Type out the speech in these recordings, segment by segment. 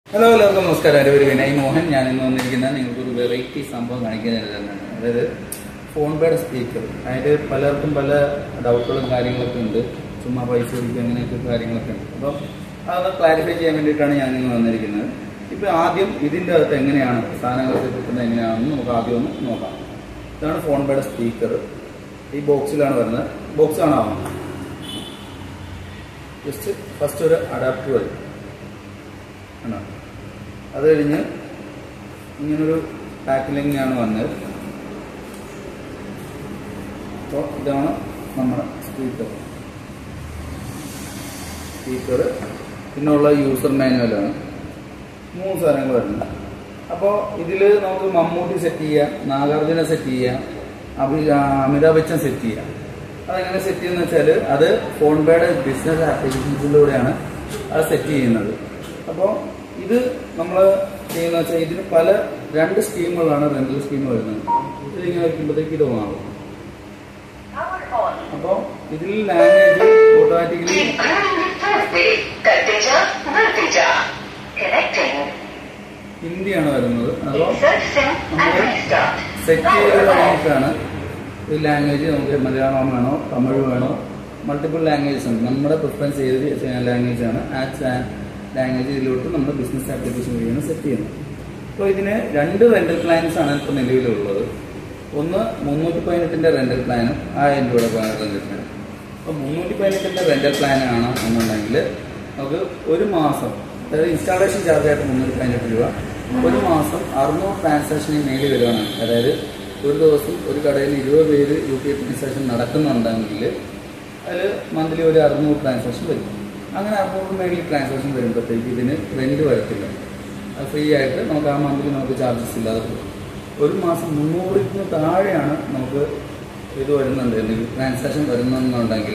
Hello എല്ലാവർക്കും നമസ്കാരം. എൻ്റെ പേര് വിനയ് മോഹൻ. ഞാൻ ഇന്ന് വന്നിരിക്കുന്നത് നിങ്ങൾക്കൊരു വെറൈറ്റി സംഭവം കാണിക്കാൻ തന്നെയാണ്. അതായത് ഫോൺ പേയുടെ സ്പീക്കർ. അതായത് പലർക്കും പല ഡൗട്ടുകളും കാര്യങ്ങളൊക്കെ ഉണ്ട്. ചുമ്മാ പൈസ കൊടുക്കുക അങ്ങനെയൊക്കെ കാര്യങ്ങളൊക്കെ ഉണ്ട്. അപ്പം അത് ക്ലാരിഫൈ ചെയ്യാൻ വേണ്ടിയിട്ടാണ് ഞാൻ ഇന്ന് വന്നിരിക്കുന്നത്. ഇപ്പോൾ ആദ്യം ഇതിൻ്റെ അകത്ത് എങ്ങനെയാണ് സാധനങ്ങളൊക്കെ കിട്ടുന്നത് എങ്ങനെയാണെന്ന് നമുക്ക് ആദ്യം ഒന്ന് നോക്കാം. ഇതാണ് ഫോൺ പേയുടെ സ്പീക്കർ. ഈ ബോക്സിലാണ് വരുന്നത്. ബോക്സ് കാണാമോ? ജസ്റ്റ് ഫസ്റ്റ് ഒരു അഡാപ്റ്റർ വരും. ആണോ? അത് കഴിഞ്ഞ് ഇങ്ങനൊരു പാക്കിലിങ്ങാണ് വന്നത്. അപ്പോൾ ഇതാണ് നമ്മുടെ സ്പീക്കർ. പിന്നെയുള്ള യൂസർ മാനുവലാണ്. 3 സാധനങ്ങൾ വരുന്നത്. അപ്പോൾ ഇതിൽ നമുക്ക് മമ്മൂട്ടി സെറ്റ് ചെയ്യാം, നാഗാർജുന സെറ്റ് ചെയ്യാം, അമിതാഭ് ബച്ചൻ സെറ്റ് ചെയ്യാം. അതെങ്ങനെ സെറ്റ് ചെയ്യുന്നത് വെച്ചാൽ അത് ഫോൺ പേയുടെ ബിസിനസ് ആപ്ലിക്കേഷൻസിലൂടെയാണ് അത് സെറ്റ് ചെയ്യുന്നത്. അപ്പോൾ ഇത് നമ്മൾ ചെയ്യുന്ന വെച്ചാൽ ഇതിന് പല 2 സ്കീമുകളാണ് റെന്റൽ സ്കീം വരുന്നത്. ഇതിങ്ങനെ വയ്ക്കുമ്പോഴത്തേക്ക് ഇത് മാറും. അപ്പോൾ ഇതിൽ ലാംഗ്വേജ് ഓട്ടോമാറ്റിക്കലി ഹിന്ദിയാണ് വരുന്നത്. അപ്പോൾ നമ്മൾ സെറ്റ് ചെയ്ത് കഴിഞ്ഞിട്ടാണ് ഈ ലാംഗ്വേജ് നമുക്ക് മലയാളം വേണോ തമിഴ് വേണോ മൾട്ടിപ്പിൾ ലാംഗ്വേജസ് ഉണ്ട്. നമ്മുടെ പ്രിഫറൻസ് ചെയ്ത് ലാംഗ്വേജാണ് ലാംഗ്വേജ് ഇതിലോട്ട് നമ്മുടെ ബിസിനസ് ആപ്ലിക്കേഷൻ വഴിയാണ് സെറ്റ് ചെയ്യുന്നത്. അപ്പോൾ ഇതിന് 2 റെന്റൽ പ്ലാൻസ് ആണ് ഇപ്പോൾ നിലവിലുള്ളത്. ഒന്ന് 318 റെന്റൽ പ്ലാനും 1000 രൂപയുടെ റെന്റൽ പ്ലാൻ. അപ്പോൾ 318 റെന്റൽ പ്ലാനാണ് എന്നുണ്ടെങ്കിൽ നമുക്ക് ഒരു മാസം, അതായത് ഇൻസ്റ്റാളേഷൻ ചാർജായിട്ട് 318 രൂപ, ഒരു മാസം 600 ട്രാൻസാക്ഷന് മേലിൽ വരുവാണ്. അതായത് ഒരു ദിവസം ഒരു കടയിൽ 20 പേര് UPI ട്രാൻസാക്ഷൻ നടക്കുന്നുണ്ടെങ്കിൽ അതിൽ മന്ത്ലി ഒരു 600 ട്രാൻസാക്ഷൻ വരും. അങ്ങനെ 600 മേളിൽ ട്രാൻസാക്ഷൻ വരുമ്പോഴത്തേക്ക് ഇതിന് റെന്റ് വരത്തില്ല. അത് ഫ്രീ ആയിട്ട് നമുക്ക് ആ മന്ത്ലി നമുക്ക് ചാർജസ് ഇല്ലാതെ പോകും. ഒരു മാസം 300 താഴെയാണ് നമുക്ക് ഇത് വരുന്നുണ്ടെങ്കിൽ ട്രാൻസാക്ഷൻ വരുന്നുണ്ടെങ്കിൽ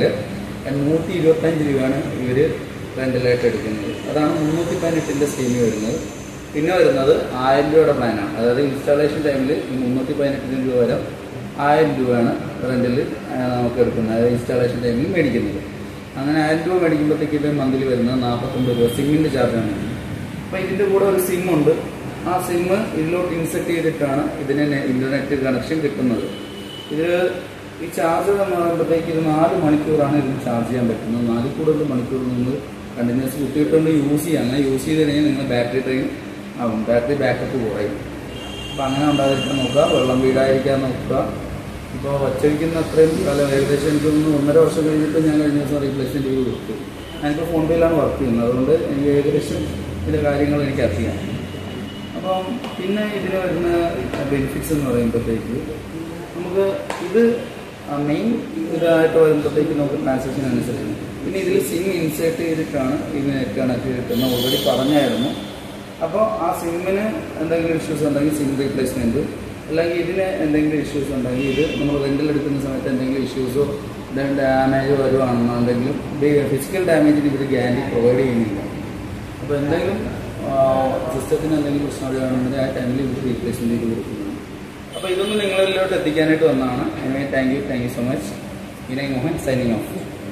125 രൂപയാണ് ഇവർ റെന്റലായിട്ട് എടുക്കുന്നത്. അതാണ് 318 സ്കീമിൽ വരുന്നത്. പിന്നെ വരുന്നത് 1000 രൂപയുടെ പ്ലാനാണ്. അതായത് ഇൻസ്റ്റാളേഷൻ ടൈമിൽ ഈ 318 രൂപ വരെ 1000 രൂപയാണ് റെന്റിൽ നമുക്ക് എടുക്കുന്നത്. അതായത് ഇൻസ്റ്റാളേഷൻ ടൈമിൽ മേടിക്കുന്നത്. അങ്ങനെ 1000 രൂപ മേടിക്കുമ്പോഴത്തേക്ക് ഇത് മന്ത്ലി വരുന്നത് 49 രൂപ സിമ്മിൻ്റെ ചാർജാണ്. അപ്പോൾ ഇതിൻ്റെ കൂടെ ഒരു സിമ്മുണ്ട്. ആ സിമ്മ് ഇതിലോട്ട് ഇൻസെർട്ട് ചെയ്തിട്ടാണ് ഇതിന് ഇൻ്റർനെറ്റ് കണക്ഷൻ കിട്ടുന്നത്. ഇത് ഈ ചാർജ് എന്ന് പറയുമ്പോഴത്തേക്ക് ഇത് 4 മണിക്കൂറാണ് ഇതിന് ചാർജ് ചെയ്യാൻ പറ്റുന്നത്. 4 കൂടുതൽ മണിക്കൂർ നിങ്ങൾ കണ്ടിന്യൂസ് കുത്തിയിട്ടുകൊണ്ട് യൂസ് ചെയ്യുക. അങ്ങനെ യൂസ് ചെയ്ത് കഴിഞ്ഞാൽ നിങ്ങൾ ബാറ്ററി ഡ്രെയിൻ ആവും, ബാറ്ററി ബാക്കപ്പ് കുറയും. അപ്പോൾ അങ്ങനെ ഉണ്ടാകാതിരിക്കാൻ നോക്കുക. വെള്ളം വീടായിരിക്കാൻ നോക്കുക. ഇപ്പോൾ വച്ചിരിക്കുന്ന അത്രയും കാലം ഏകദേശം എനിക്ക് 1.5 വർഷം കഴിഞ്ഞിട്ട് ഞാൻ കഴിഞ്ഞ ദിവസം റീപ്ലേസ്മെൻറ്റ് ചെയ്ത് കൊടുത്തു. ഞാനിപ്പോൾ ഫോൺ പേയിലാണ് വർക്ക് ചെയ്യുന്നത്. അതുകൊണ്ട് എനിക്ക് ഏകദേശം ഇതിൻ്റെ കാര്യങ്ങൾ എനിക്ക് അറിയാം. അപ്പം പിന്നെ ഇതിന് വരുന്ന ബെനിഫിറ്റ്സ് എന്ന് പറയുമ്പോഴത്തേക്ക് നമുക്ക് ഇത് മെയിൻ ഇതായിട്ട് വരുമ്പോഴത്തേക്ക് നമുക്ക് ട്രാൻസാക്ഷൻ അനുസരിച്ച് പിന്നെ ഇതിൽ സിം ഇൻസേർട്ട് ചെയ്തിട്ടാണ് ഇതിന് നെറ്റ് കണക്ട് ചെയ്തിട്ടുള്ളത്. ഓൾറെഡി പറഞ്ഞായിരുന്നു. അപ്പോൾ ആ സിമ്മിന് എന്തെങ്കിലും ഇഷ്യൂസ് ഉണ്ടെങ്കിൽ സിം റീപ്ലേസ്മെൻറ്റ്, അല്ലെങ്കിൽ ഇതിന് എന്തെങ്കിലും ഇഷ്യൂസ് ഉണ്ടെങ്കിൽ ഇത് നമ്മൾ റെന്റിൽ എടുക്കുന്ന സമയത്ത് എന്തെങ്കിലും ഇഷ്യൂസോ ഡാമേജോ വരുവാണെന്നുണ്ടെങ്കിലും ഫിസിക്കൽ ഡാമേജിന് ഇവർ ഗ്യാരണ്ടി പ്രൊവൈഡ് ചെയ്യുന്നില്ല. അപ്പോൾ എന്തെങ്കിലും സിസ്റ്റത്തിന് എന്തെങ്കിലും പ്രശ്നം വരുവാണെന്നുണ്ടെങ്കിൽ ആ ടൈമിൽ ഇവർ റീപ്ലേസ്മെൻറ്റ് ചെയ്ത് കൊടുക്കുന്നതാണ്. അപ്പോൾ ഇതൊന്നും നിങ്ങളിലോട്ട് എത്തിക്കാനായിട്ട് വന്നതാണ്. Anyway thank you so much. Vinay Mohan signing of.